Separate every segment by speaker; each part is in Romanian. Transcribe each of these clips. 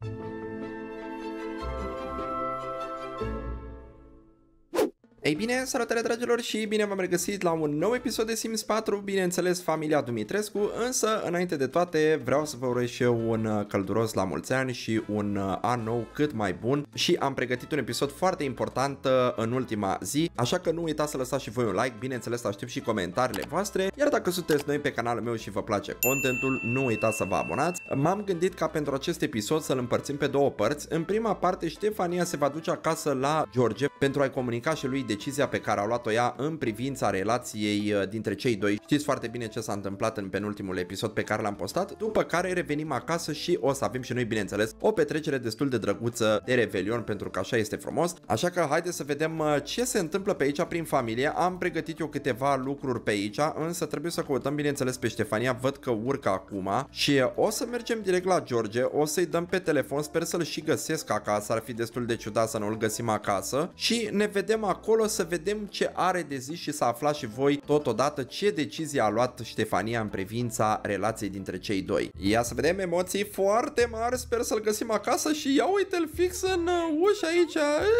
Speaker 1: Ei bine, salutare dragilor și bine v-am regăsit la un nou episod de Sims 4, bineînțeles familia Dumitrescu, însă înainte de toate vreau să vă urez și eu un călduros la mulți ani și un an nou cât mai bun și am pregătit un episod foarte important în ultima zi, așa că nu uitați să lăsați și voi un like, bineînțeles aștept și comentariile voastre, iar dacă sunteți noi pe canalul meu și vă place contentul, nu uitați să vă abonați. M-am gândit ca pentru acest episod să-l împărțim pe două părți. În prima parte Ștefania se va duce acasă la George pentru a-i comunica și lui decizia pe care a luat-o ea în privința relației dintre cei doi. Știți foarte bine ce s-a întâmplat în penultimul episod pe care l-am postat, după care revenim acasă și o să avem și noi, bineînțeles, o petrecere destul de drăguță de Revelion, pentru că așa este frumos. Așa că haideți să vedem ce se întâmplă pe aici prin familie. Am pregătit eu câteva lucruri pe aici, însă trebuie să căutăm, bineînțeles, pe Ștefania. Văd că urcă acum și o să mergem direct la George, o să-i dăm pe telefon, sper să-l și găsesc acasă, ar fi destul de ciudat să nu-l găsim acasă și ne vedem acolo să vedem ce are de zis și să aflați și voi totodată ce decizie a luat Ștefania în privința relației dintre cei doi. Ia să vedem, emoții foarte mari, sper să-l găsim acasă și ia uite-l fix în ușă aici.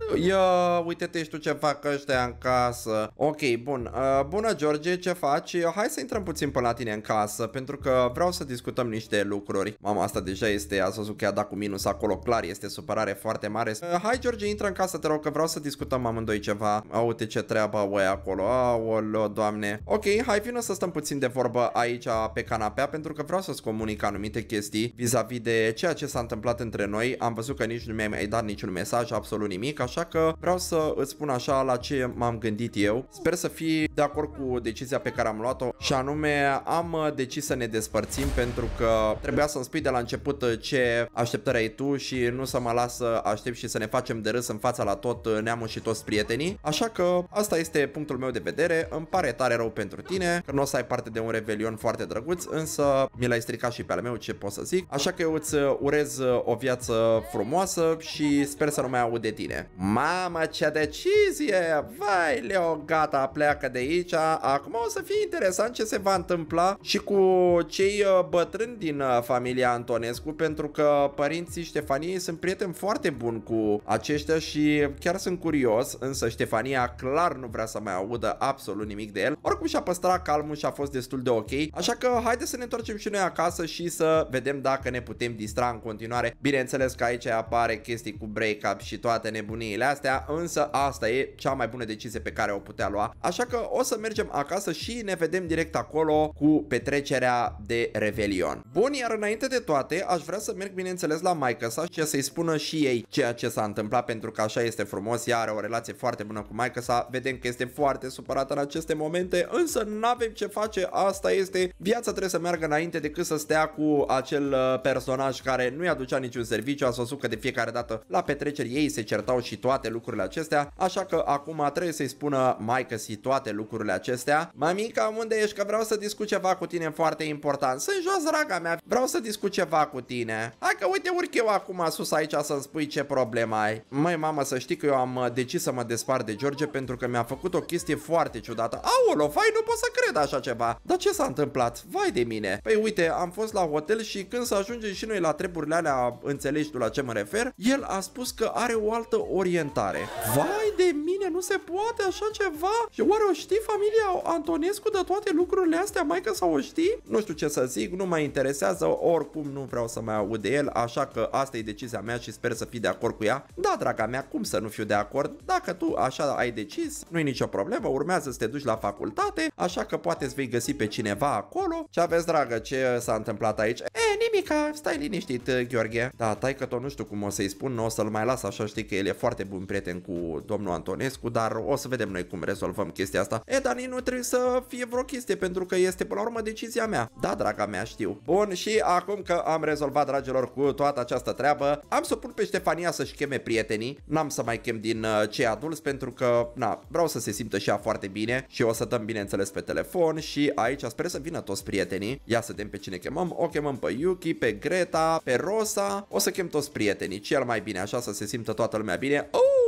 Speaker 1: Ia uite-te, ești tu ce fac ăștia în casă. Ok, bun. Bună George, ce faci? Hai să intrăm puțin până la tine în casă, pentru că vreau să discutăm niște lucruri. Mama asta deja este, ați văzut că i-a dat cu minus acolo, clar este supărare foarte mare. Hai George, intră în casă, te rog, că vreau să discutăm amândoi ceva. Uite ce treabă au acolo, aoleo, doamne. Ok, hai, vină să stăm puțin de vorbă aici pe canapea, pentru că vreau să-ți comunic anumite chestii vis-a-vis de ceea ce s-a întâmplat între noi. Am văzut că nici nu mi-ai mai dat niciun mesaj, absolut nimic, așa că vreau să îți spun așa la ce m-am gândit eu. Sper să fii de acord cu decizia pe care am luat-o și anume am decis să ne despărțim, pentru că trebuia să-mi spui de la început ce așteptări ai tu și nu să mă las să aștept și să ne facem de râs în fața la tot neamul și toți prietenii. Așa că asta este punctul meu de vedere. Îmi pare tare rău pentru tine că nu o să ai parte de un Revelion foarte drăguț, însă mi l-ai stricat și pe al meu, ce pot să zic. Așa că eu îți urez o viață frumoasă și sper să nu mai aud de tine. Mamă, ce decizie! Vai, Leo, gata, pleacă de aici. Acum o să fie interesant ce se va întâmpla și cu cei bătrâni din familia Antonescu, pentru că părinții Ștefaniei sunt prieteni foarte buni cu aceștia și chiar sunt curios, însă Ștefania clar nu vrea să mai audă absolut nimic de el. Oricum și-a păstrat calmul și a fost destul de ok, așa că haide să ne întoarcem și noi acasă și să vedem dacă ne putem distra în continuare. Bineînțeles că aici apare chestii cu break-up și toate nebuniile astea, însă asta e cea mai bună decizie pe care o putea lua, așa că o să mergem acasă și ne vedem direct acolo cu petrecerea de Revelion. Bun, iar înainte de toate aș vrea să merg, bineînțeles, la maică-sa și să-i spună și ei ceea ce s-a întâmplat, pentru că așa este frumos, ea are o relație foarte bună cu maică-sa, vedem că este foarte supărată în aceste momente, însă n-avem ce face, asta este, viața trebuie să meargă înainte decât să stea cu acel personaj care nu-i aducea niciun serviciu. Ați văzut că de fiecare dată la petreceri ei se certau și toate lucrurile acestea, așa că acum trebuie să-i spună maică-si toate lucrurile acestea. Mămica, unde ești? Că vreau să discut ceva cu tine foarte important. Sunt jos, draga mea, vreau să discut ceva cu tine. Hai că uite, urc eu acum sus aici să-mi spui ce problemă ai. Măi, mamă, să știi că eu am decis să mă despart de George pentru că mi-a făcut o chestie foarte ciudată. Aolo, vai, nu pot să cred așa ceva. Dar ce s-a întâmplat? Vai de mine. Păi uite, am fost la hotel și când să ajungem și noi la treburile alea, înțelegi tu la ce mă refer, el a spus că are o altă orientare. Vai de mine, nu se poate așa ceva? Și oare o știi familia Antonescu de toate lucrurile astea, maică, sau o știi? Nu știu ce să zic, nu mă interesează, oricum nu vreau să mai aud de el, așa că asta e decizia mea și sper să fii de acord cu ea. Da, draga mea, cum să nu fiu de acord? Dacă tu așa ai decis, nu-i nicio problemă, urmează să te duci la facultate, așa că poate îți vei găsi pe cineva acolo. Ce aveți, dragă, ce s-a întâmplat aici? Nimica, stai liniștit, Gheorghe. Da, taică tot nu știu cum o să-i spun, nu o să-l mai las așa, știi că el e foarte bun prieten cu domnul Antonescu, dar o să vedem noi cum rezolvăm chestia asta. Dar nu trebuie să fie vreo chestie, pentru că este până la urmă decizia mea. Da, draga mea, știu. Bun, și acum că am rezolvat, dragilor, cu toată această treabă, am să pun pe Ștefania să-și cheme prietenii. N-am să mai chem din cei adulți, pentru că, na, vreau să se simtă și ea foarte bine și o să dăm, bineînțeles, pe telefon și aici sper să vină toți prietenii. Ia să vedem pe cine chemăm. O chemăm pe Yuki, pe Greta, pe Rosa. O să chem toți prietenii, cel mai bine, așa să se simtă toată lumea bine.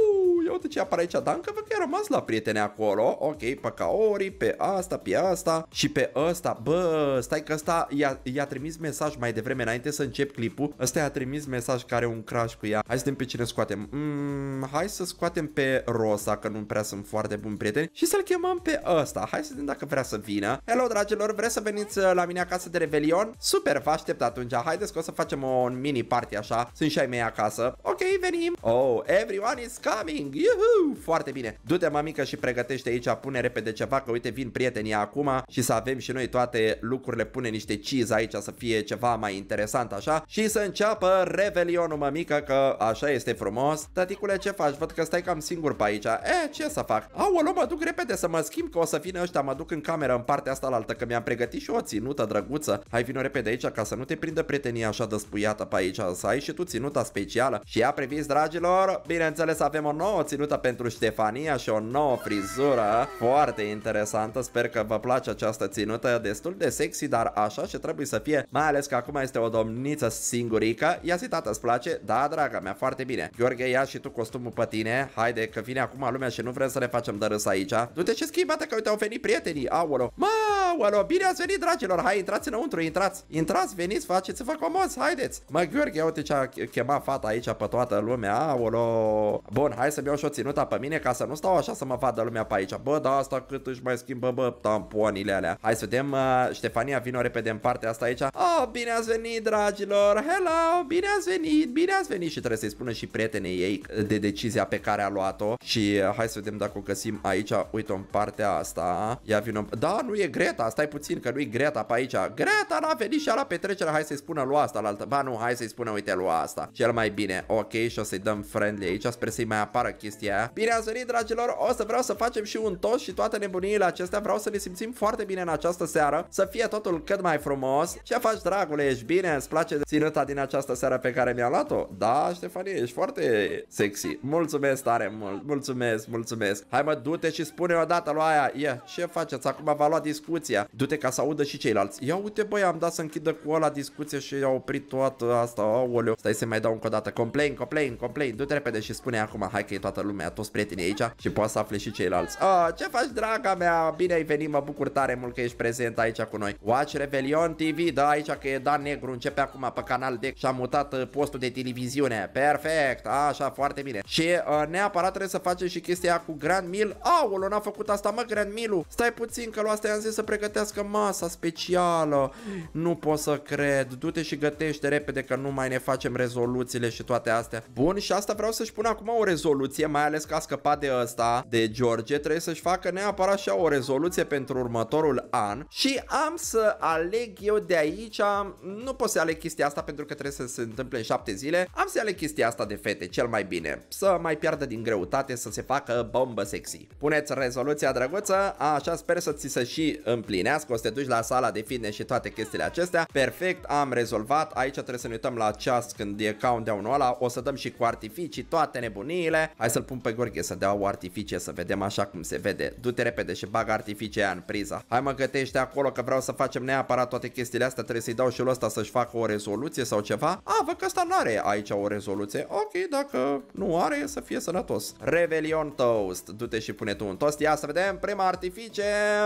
Speaker 1: ia uite ce apare aici. Dar încă văd că ai rămas la prieteni acolo. Ok, pe Kaori, pe asta și pe ăsta. Bă, stai că ăsta i-a trimis mesaj mai devreme înainte să încep clipul. Ăsta i-a trimis mesaj că are un crush cu ea. Hai să vedem pe cine scoatem. Hai să scoatem pe Rosa, că nu prea sunt foarte buni prieteni, și să-l chemăm pe ăsta. Hai să vedem dacă vrea să vină. Hello, dragilor, vreți să veniți la mine acasă de Revelion? Super, vă aștept atunci. Haideți că o să facem un mini party așa. Sunt și ai mei acasă. Ok, venim. Oh, everyone is coming. Yuhu! Foarte bine. Du-te, mămică, și pregătește aici, pune repede ceva, că uite vin prietenii acum și să avem și noi toate lucrurile, pune niște cheese aici să fie ceva mai interesant așa și să înceapă Revelionul, mămică, că așa este frumos. Taticule, ce faci? Văd că stai cam singur pe aici. Ce să fac? Aoleu, mă duc repede să mă schimb, că o să vină ăștia, mă duc în cameră în partea asta la altă, că mi-am pregătit și o ținută drăguță. Hai, vină repede aici ca să nu te prindă prietenia așa dăspuiată pe aici, să ai și tu ținuta specială. Și ia priviți, dragilor, bineînțeles avem o nouă ținută pentru Ștefania și o nouă frizură foarte interesantă. Sper că vă place această ținută, destul de sexy, dar așa și trebuie să fie, mai ales că acum este o domniță singurică. Ia zi, tată, îți place? Da, draga mea, foarte bine. Gheorghe, ia și tu costumul pe tine. Haide, că vine acum lumea și nu vrem să ne facem de râs aici. Du-te și schimbă-te, că uite, au venit prietenii. Aoleu. Aoleu, bine ați venit, dragilor. Hai, intrați înăuntru, intrați, veniți, faceți-vă comozi, haideți. Mă, Gheorghe, uite ce a chemat fata aici pe toată lumea. Aoleu. Bun, hai să-mi iau și o ținută pe mine ca să nu stau așa să mă vadă lumea pe aici. Bă, da, asta cât își mai schimbă, bă, tamponile alea. Hai să vedem, Ștefania, vino repede în partea asta aici. Oh, bine ați venit, dragilor. Hello, bine ați venit. Și trebuie să-i spună și prietenei ei de decizia pe care a luat-o. Și hai să vedem dacă o găsim aici. Uite-o în partea asta. Ia vino. Da, nu e Greta, stai puțin că nu-i Greta pe aici. Greta n-a venit și ea la petrecere. Hai să-i spună lui asta la altă. Ba nu, hai să-i spună, uite, lui asta. Cel mai bine. Ok, și o să-i dăm friendly aici. Sper să-i mai apară chestia aia. Bine ați venit, dragilor. O să vreau să facem și un toast și toate nebuniile acestea. Vreau să ne simțim foarte bine în această seară. Să fie totul cât mai frumos. Ce faci, dragule? Ești bine? Îți place ținuta din această seară pe care mi-a luat-o? Da, Ștefanie, ești foarte sexy. Mulțumesc tare mult. Mulțumesc. Hai, mă, du-te și spune odată lui aia. Ce faceți? Acum va lua discuția. Du-te ca să audă și ceilalți. Ia uite, băi, am dat să închidă cu ăla discuție și i-a oprit toată asta. Aoleu. Stai să mai dau încă o dată. Complain. Du-te repede și spune acum. Hai că e toată lumea, toți prietenii aici și poți să afle și ceilalți. Ce faci, draga mea? Bine ai venit, mă bucur tare mult că ești prezent aici cu noi. Watch Revelion TV, da, aici că e Dan Negru, începe acum pe canal de și-a mutat postul de televiziune. Perfect, așa, foarte bine. Și neapărat trebuie să facem și chestia cu Grand Meal. Aoleu, n-a făcut asta, mă, Grand Meal-ul. Stai puțin că lui asta i-am zis să pregătească masa specială. Nu pot să cred. Du-te și gătește repede că nu mai ne facem rezoluțiile și toate astea. Bun, și asta vreau să-și pun acum o rezoluție, mai ales că a scăpat de ăsta, de George. Trebuie să-și facă neapărat și o rezoluție pentru următorul an. Și am să aleg eu de aici. Nu pot să aleg chestia asta pentru că trebuie să se întâmple în 7 zile. Am să aleg chestia asta de fete, cel mai bine. Să mai piardă din greutate, să se facă bombă sexy. Puneți rezoluția, drăguță. Așa, sper să ți se și împlinească. O să te duci la sala de fitness și toate chestiile acestea. Perfect, am rezolvat. Aici trebuie să ne uităm la ceas când e countdown-ul ăla. O să dăm și cu artificii toate nebuniile. Hai să-l pun pe Gheorghe să dea o artificie, să vedem așa cum se vede. Du-te repede și bagă artificia în priza. Hai, mă, gătește acolo că vreau să facem neapărat toate chestiile astea. Trebuie să-i dau și lui ăsta să-și facă o rezoluție sau ceva. Văd că ăsta n-are aici o rezoluție. Ok, dacă nu are, să fie sănătos. Revelion Toast. Du-te și pune tu un toast. Ia să vedem prima artificie.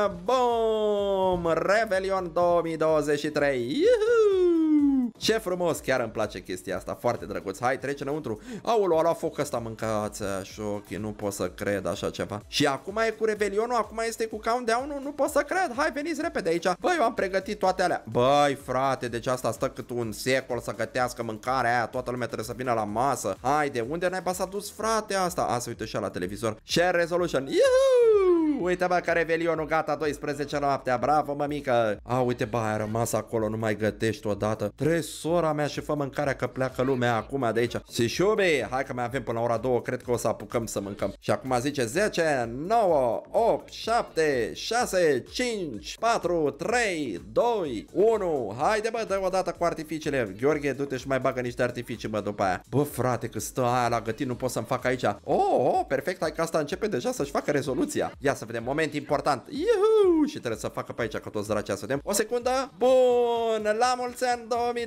Speaker 1: Boom! Revelion 2023. Yuhu! Ce frumos, chiar îmi place chestia asta, foarte drăguț. Hai, trece înăuntru. Aoleu, a luat foc ăsta, mâncați, șochi, nu pot să cred așa ceva. Și acum e cu Revelionul, acum este cu countdown-ul, nu pot să cred. Hai, veniți repede aici. Băi, eu am pregătit toate alea. Băi, frate, deci asta stă cât un secol să gătească mâncarea aia, toată lumea trebuie să vină la masă. Hai, de unde n-ai s-a dus, frate, asta? Se uită și la televizor. Share resolution. Yuhu! Uite, bă, că Revelionul gata, 12 noaptea. Bravo, mămică. Uite, bă, ai rămas acolo, nu mai gătești odată. Trebuie sora mea și fă mâncarea că pleacă lumea acum de aici. Și șubi, hai că mai avem până la ora 2, cred că o să apucăm să mâncăm. Și acum zice 10, 9, 8, 7, 6, 5, 4, 3, 2, 1. Haide, bă, dă odată cu artificiile. Gheorghe, du-te și mai bagă niște artificii, bă, după aia. Bă, frate, că stă aia la gătit, nu pot să-mi fac aici. Perfect, hai că asta începe deja să-și facă rezoluția. Ia să vedem, moment important. Iuhu! Și trebuie să facă pe aici ca toți dracii să vedem. O secundă. Bun, la mulți ani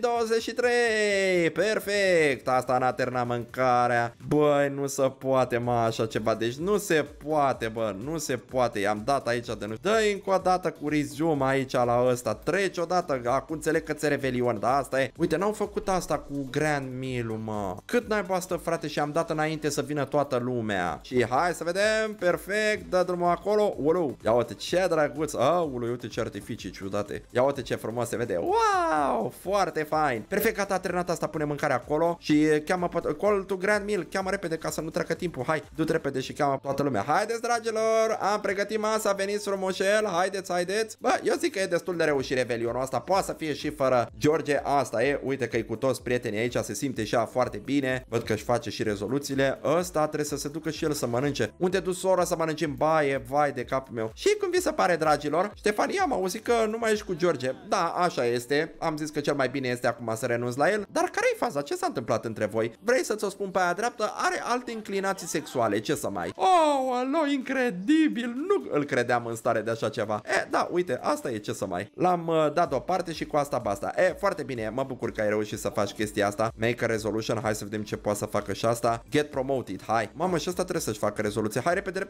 Speaker 1: 2023. Perfect. Asta n-a terminat mâncarea. Băi, nu se poate, mă, așa ceva. Deci nu se poate, bă, nu se poate. I-am dat aici de nu. Dă-i încă o dată cu resume aici la ăsta. Treci odată. Acum înțeleg că ți Revelion, da, asta e. Uite, n-au făcut asta cu Grand Meal-ul, mă. Cât naiba asta, frate, și am dat înainte să vină toată lumea. Și hai să vedem. Perfect. Dă drumul acolo. Ulu. Ia uite ce drăguț. Aulu, uite ce artificii ciudate. Ia uite ce frumos se vede. Wow, foarte fain. Perfect, gata, a terminat asta. Punem mâncarea acolo și cheamă call to Grand Meal. Cheamă repede ca să nu treacă timpul. Hai, du-te repede și cheamă toată lumea. Haideți, dragilor, am pregătit masa, veniți frumoșel. Haideți. Bă, eu zic că e destul de reușit Revelionul ăsta. Poate să fie și fără George. Asta e. Uite că e cu toți prietenii aici, se simte și ea foarte bine. Văd că își face și rezoluțiile. Ăsta trebuie să se ducă și el să mănânce. Unde du sora să mănânci în baie? Vai de capul meu. Și cum vi se pare, dragilor? Ștefania, am auzit că nu mai ești cu George. Da, așa este. Am zis că cel mai bine este acum să renunț la el. Dar care-i faza? Ce s-a întâmplat între voi? Vrei să ți-o spun pe aia dreaptă? Are alte inclinații sexuale. Ce să mai? Oh, alo, incredibil. Nu îl credeam în stare de așa ceva. Da, uite, asta e, ce să mai. L-am dat deoparte și cu asta basta. Foarte bine, mă bucur că ai reușit să faci chestia asta. Make a resolution, hai să vedem ce poate să facă și asta. Get promoted, hai. Mamă, și asta trebuie să-și facă rezoluție. Hai, repede.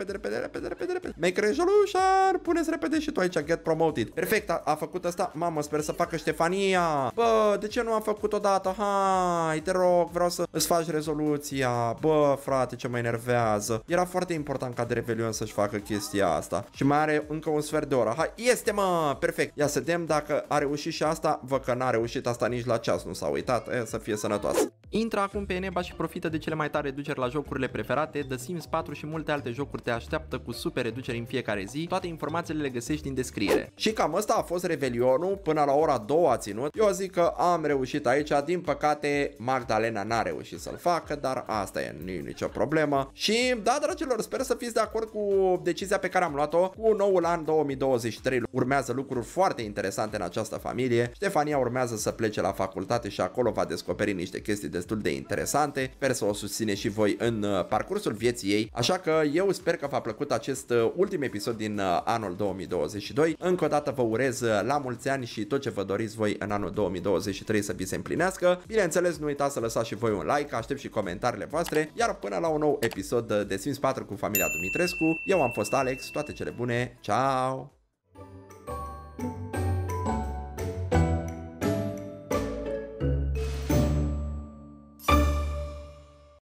Speaker 1: Make a resolution. Puneți repede și tu aici, get promoted. Perfect, a făcut asta. Mamă, sper să facă Ștefania. Bă, de ce nu a făcut odată? Hai, te rog, vreau să îți faci rezoluția. Bă, frate, ce mă enervează. Era foarte important ca de Revelion să-și facă chestia asta. Și mai are încă un sfert de oră. Hai, este, mă, perfect. Ia să vedem dacă a reușit și asta. Văd că n-a reușit asta nici la ceas, nu s-a uitat. Să fie sănătoasă. Intră acum pe Eneba și profită de cele mai tari reduceri la jocurile preferate. The Sims 4 și multe alte jocuri te așteaptă cu super reduceri în fiecare zi. Toate informațiile le găsești în descriere. Și cam asta a fost Revelionul. Până la ora 2 a ținut. Eu zic că am reușit aici. Din păcate, Magdalena n-a reușit să-l facă, dar asta e, nu e nicio problemă. Și da, dragilor, sper să fiți de acord cu decizia pe care am luat-o. Cu noul an 2023 urmează lucruri foarte interesante în această familie. Ștefania urmează să plece la facultate și acolo va descoperi niște chestii destul de interesante. Sper să o susține și voi în parcursul vieții ei. Așa că eu sper că v-a plăcut acest ultim episod din anul 2022. Încă o dată vă urez la mulți ani și tot ce vă doriți voi în anul 2023 să vi se împlinească. Bineînțeles, nu uitați să lăsați și voi un like, aștept și comentariile voastre. Iar până la un nou episod de Sims 4 cu familia Dumitrescu, eu am fost Alex, toate cele bune, ciao!